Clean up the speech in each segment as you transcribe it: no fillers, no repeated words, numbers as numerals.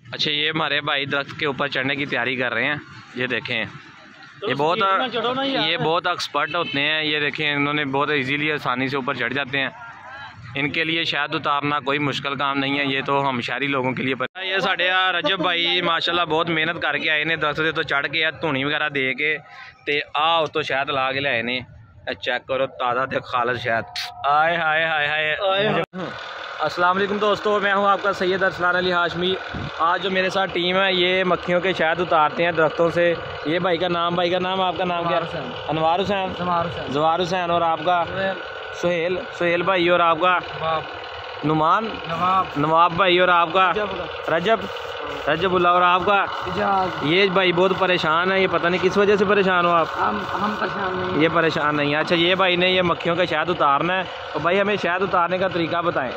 अच्छा, ये हमारे भाई दरख्त के ऊपर चढ़ने की तैयारी कर रहे हैं। ये देखें, तो ये बहुत एक्सपर्ट होते हैं। ये देखें, इन्होंने बहुत इजीली आसानी से ऊपर चढ़ जाते हैं। इनके लिए शायद उतारना कोई मुश्किल काम नहीं है, ये तो हम शहरी लोगों के लिए पता है। ये साढ़े रजब भाई माशाल्लाह बहुत मेहनत करके आए ने, दरख्त तो चढ़ के धूनी वगैरह दे के ते तो शहद ला के लाए ने। चेक करो ताज़ा ते खालस शहद। आए हाय हाय हाय। अस्सलाम वालेकुम दोस्तों, मैं हूं आपका सैयद अरसलान अली हाशमी। आज जो मेरे साथ टीम है ये मक्खियों के शहद उतारते हैं दरख्तों से। ये भाई का नाम आपका नाम क्या है? अनवार हुसैन, जवार हुसैन। और आपका? सुहेल भाई। और आपका? नुमान, नवाब भाई। और आपका? रजबुल्ला। और आपका? ये भाई बहुत परेशान है, ये पता नहीं किस वजह से परेशान हो आप? हम परेशान नहीं। ये परेशान नहीं है। अच्छा, ये भाई ने ये मक्खियों का शहद उतारना है, तो भाई हमें शहद उतारने का तरीका बताएं।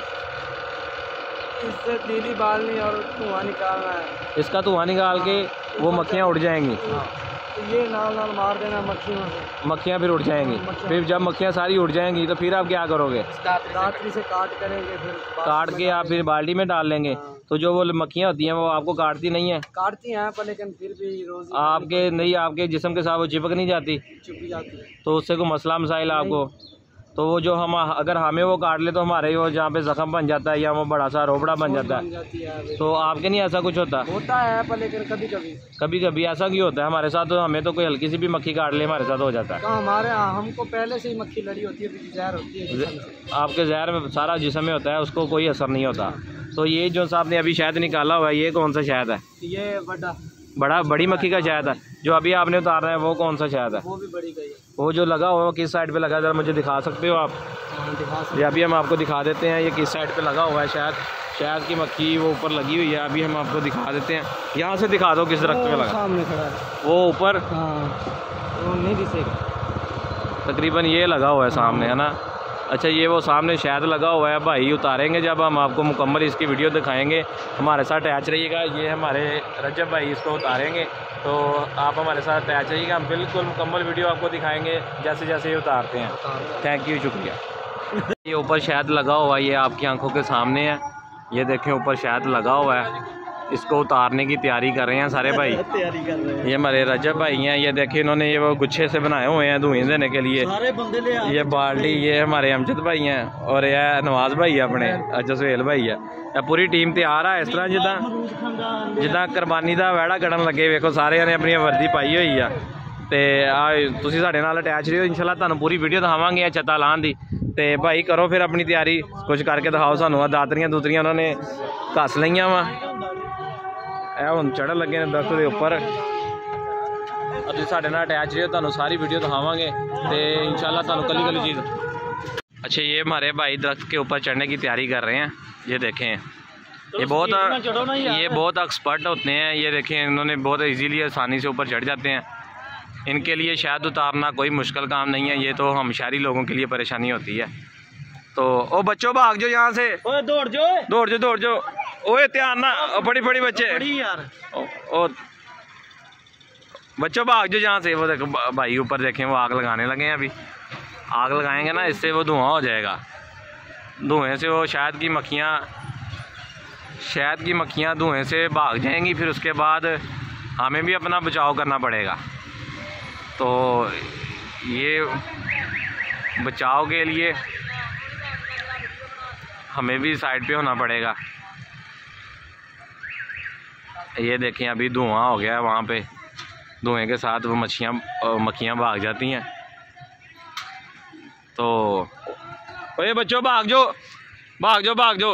इससे तीली बालनी और धुआं निकालना है। इसका धुआं निकाल के वो मक्खियाँ उड़ जाएंगी। तो ये नाल मार देना मक्खियों से, मक्खियाँ फिर उड़ जाएंगी। फिर जब मक्खियाँ सारी उड़ जाएंगी तो फिर आप क्या करोगे? दातरी से काट करेंगे, फिर काट के आप फिर बाल्टी में डाल लेंगे। तो जो वो मक्खियाँ होती हैं वो आपको काटती नहीं है? काटती हैं पर लेकिन फिर भी रोज आपके जिस्म के साथ वो चिपक नहीं जाती? चुप जाती है। तो उससे कोई मसला मसाइल आपको? तो वो जो हम अगर हमें वो काट ले तो हमारे वो जहाँ पे जख्म बन जाता है या वो बड़ा सा रोबड़ा बन जाता है। तो आपके नहीं ऐसा कुछ होता है पर लेकिन कभी कभी ऐसा क्यों होता है हमारे साथ? तो हमें तो कोई हल्की सी भी मक्खी काट ले हमारे साथ हो जाता है। तो हमको पहले से ही मक्खी लड़ी होती है, जहर होती है। आपके जहर में सारा जिस्म में होता है, उसको कोई असर नहीं होता। तो ये जो साहब ने अभी शहद निकाला हुआ है, ये कौन सा शहद है? ये बड़ी मक्खी का शहद है। जो अभी आपने उतारा है वो कौन सा शहद है? वो भी बड़ी गई है। वो जो लगा हुआ है किस साइड पे लगा है, जरा मुझे दिखा सकते हो आप? ये अभी हम आपको दिखा देते हैं ये किस साइड पे लगा हुआ है शहद की मक्खी वो ऊपर लगी हुई है। अभी हम आपको दिखा देते हैं, यहाँ से दिखा दो किस दरख्त पे लगा। सामने खड़ा है वो ऊपर, वो नहीं दिखेगा। तकरीबन ये लगा हुआ है सामने, है ना? अच्छा, ये वो सामने शहद लगा हुआ है। भाई उतारेंगे जब हम आपको मुकम्मल इसकी वीडियो दिखाएंगे। हमारे साथ अटैच रहिएगा। ये हमारे रजब भाई इसको उतारेंगे, तो आप हमारे साथ अटैच रहिएगा। हम बिल्कुल मुकम्मल वीडियो आपको दिखाएंगे जैसे जैसे ये उतारते हैं। थैंक यू, शुक्रिया। ये ऊपर शहद लगा हुआ है, ये आपकी आंखों के सामने है। ये देखें ऊपर शहद लगा हुआ है, इसको उतारने की तैयारी कर रहे हैं सारे भाई। तैयारी कर रहे हैं। ये हमारे रजब भाई हैं। ये देखिए इन्होंने ये वो गुच्छे से बनाए हुए हैं धुएं देने के लिए। सारे बंदे ले ये बाल्टी, ये हमारे अमजद भाई हैं और ये नवाज भाई है अपने। अच्छा, सुहेल भाई है। ये पूरी टीम तैयार है, इस तरह जिदा कुरबानी का वहड़ा कड़न लगे। वेखो सारे ने अपनी वर्दी पाई हुई है। तो तुसीं साडे नाल अटैच रहियो, इंशाल्लाह तुहानूं पूरी वीडियो दिखावांगे छत्ता लाने दी। तो भाई करो फिर अपनी तैयारी, कुछ करके दिखाओ सानूं। दातरियां दूतरियां उन्होंने घस लईयां वा, हम चढ़न लगे ने दरख्त के उपर। तुसीं साडे नाल अटैच रहियो, तुहानूं सारी वीडियो दिखावांगे तो इंशाल्लाह तुहानूं कली कली चीज़। अच्छा, ये हमारे भाई दरख्त के ऊपर चढ़ने की तैयारी कर रहे हैं। ये देखें, ये बहुत एक्सपर्ट होते हैं। ये देखें इन्होंने बहुत इजीली आसानी से ऊपर चढ़ जाते हैं। इनके लिए शहद उतारना कोई मुश्किल काम नहीं है, ये तो हम शहरी लोगों के लिए परेशानी होती है। तो ओ बच्चों भाग जाओ यहाँ से, दौड़ जाओ। ओए ध्यान ना, बड़ी बच्चे यार। ओ बच्चों भाग जाओ यहाँ से। वो देखो भाई ऊपर देखें, वो आग लगाने लगे हैं। अभी आग लगाएंगे ना, इससे वो धुआं हो जाएगा। धुएं से वो शहद की मक्खियाँ धुएं से भाग जाएंगी। फिर उसके बाद हमें भी अपना बचाव करना पड़ेगा। तो ये बचाव के लिए हमें भी साइड पे होना पड़ेगा। ये देखें अभी धुआं हो गया है वहाँ पे, धुएं के साथ वो मक्खियाँ भाग जाती हैं। तो ओए बच्चों भाग जाओ।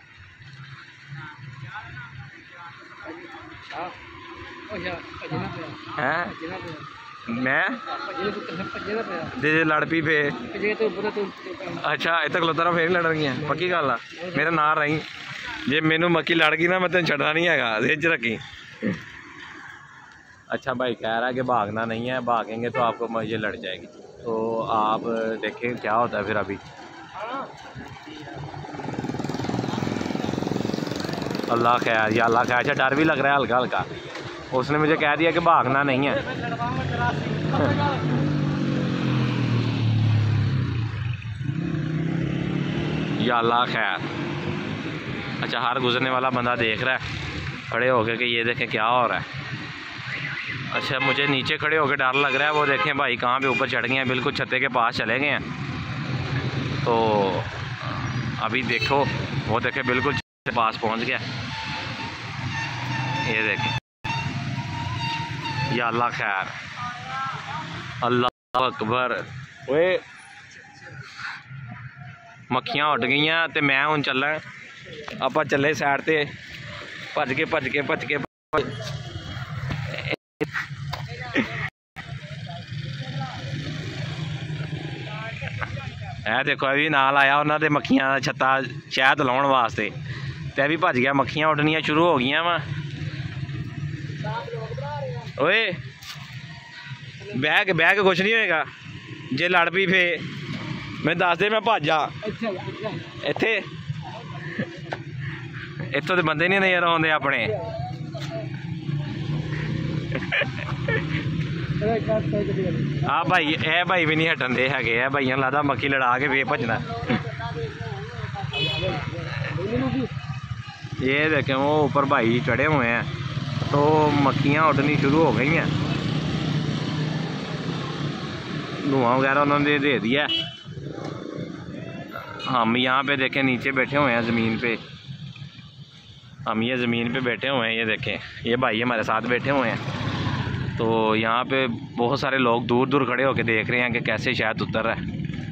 हैं मैं जे लड़ पी पे। अच्छा, इतना खलोता फिर लड़ रही हैं? पक्की गल आ, मेरे नाल रही। जे मैनू मक्खी लड़ गई ना, मैं तेन छड़ना नहीं है, रिज रखी। अच्छा भाई कह रहा है कि भागना नहीं है, भागेंगे तो आपको ये लड़ जाएगी। तो आप देखें क्या होता है फिर। अभी अल्लाह खैर, या अल्लाह खैर। अच्छा, डर भी लग रहा है हल्का। उसने मुझे कह दिया कि भागना नहीं है। या अल्लाह खैर। अच्छा, हर गुजरने वाला बंदा देख रहा है। खड़े होके कि ये देखें क्या हो रहा है। अच्छा मुझे नीचे खड़े होकर डर लग रहा है। वो देखें भाई कहाँ पे ऊपर चढ़ गए हैं, बिल्कुल छत्ते के पास चले गए हैं। तो अभी देखो वो देखें बिल्कुल छत्ते के पास पहुँच गया। ये देखें, या अल्लाह खैर, अल्लाह अकबर। ओए मक्खियां उड़ गई तो मैं हूँ चल आप चले सैड ते भज के है देखो अभी नाल आया उन्होंने मक्खियां का छत्ता शहद लाने वास्ते, तो भी भज गया। मक्खियां उड़नियां शुरू हो गई वा। ओए बह के कुछ नहीं होएगा जे लड़ पई फे मैं दस दे, मैं भज जा। इत्थे इत्थों तो बंदे नहीं नज़र आते अपने। हाँ भाई, यह भाई भी नहीं हटन दे है। भाइयों लगता मक्खी लड़ा के फे भजना। ये देखें वो ऊपर भाई चढ़े हुए हैं, तो मक्खियाँ उड़नी शुरू हो गई हैं। धुआं वगैरह उन्होंने दे दिया। हम यहाँ पे देखें नीचे बैठे हुए हैं ज़मीन पे। हम ये ज़मीन पे बैठे हुए हैं। ये देखें ये भाई हमारे साथ बैठे हुए हैं। तो यहाँ पे बहुत सारे लोग दूर दूर खड़े होकर देख रहे हैं कि कैसे शहद उतर रहा है।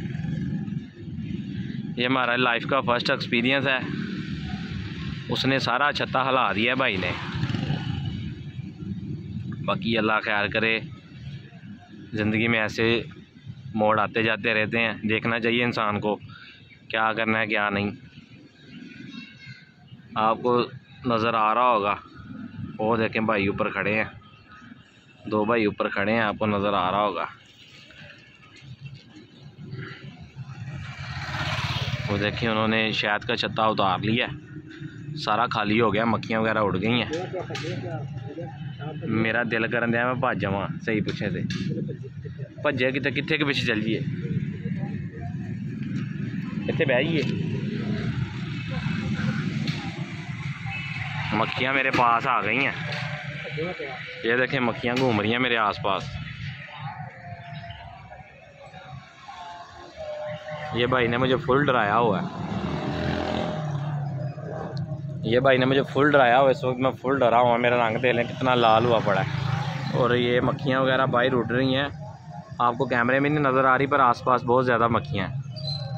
ये हमारा लाइफ का फर्स्ट एक्सपीरियंस है। उसने सारा छत्ता हिला दिया है भाई ने। बाकी अल्लाह खैर करे, ज़िंदगी में ऐसे मोड़ आते जाते रहते हैं। देखना चाहिए इंसान को क्या करना है क्या नहीं। आपको नज़र आ रहा होगा वो देखें भाई ऊपर खड़े हैं, दो भाई ऊपर खड़े हैं, आपको नज़र आ रहा होगा। वो देखिए उन्होंने शहद का छत्ता उतार लिया, सारा खाली हो गया, मक्खियाँ वगैरह उड़ गई हैं। मेरा दिल करन दिया मैं भज जावां। सही पूछे थे भजे कितने कितने के पिछे चल जाइए, इतने बह जाइए। मक्खियाँ मेरे पास आ गई हैं। ये देखें मक्खियाँ घूम रही हैं मेरे आसपास। ये भाई ने मुझे फुल डराया हुआ है। ये भाई ने मुझे फुल डराया हुआ। इस वक्त मैं फुल डरा हुआ। मेरा रंग देख लें कितना लाल हुआ पड़ा है। और ये मक्खियाँ वगैरह बाहर उड़ रही हैं, आपको कैमरे में नहीं नज़र आ रही, पर आसपास बहुत ज़्यादा मक्खियाँ हैं।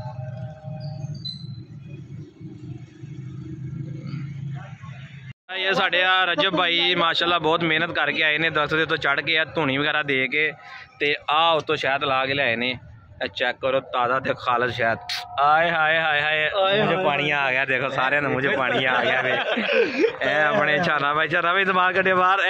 ये साढ़े रजब भाई माशाल्लाह बहुत मेहनत करके आए ने, दरख्त तो चढ़ के धुनी वगैरह दे के ते उतो शहद ला के लाए ने। चेक करो ताज़ा थे खालस शहद। आए हाय हाय हाय मुझे पानी आ गया। देखो सारे ने मुझे पानी आ गया वे। अपने छाना भाई दिमाग कटे बाहर।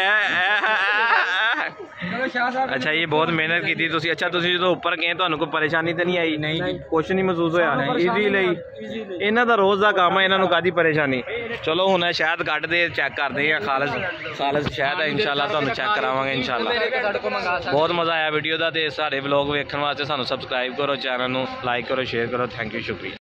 अच्छा ये बहुत मेहनत की थी तुसी। अच्छा तुसी जो ऊपर गए तो कोई परेशानी तो नहीं आई? नहीं कुछ नहीं महसूस होया। ईजी इन्हां दा रोज़ का काम है, इन्हां नूं कादी परेशानी। चलो हुण शहद कट दे चेक करते हैं। खालस शहद है इंशाल्लाह, तुहानूं चेक करावांगे इंशाल्लाह। बहुत मज़ा आया वीडियो का। तो सारे व्लॉग वेखण वास्ते सानूं सबसक्राइब करो, चैनल नूं लाइक करो, शेयर करो। थैंक यू, शुक्रिया।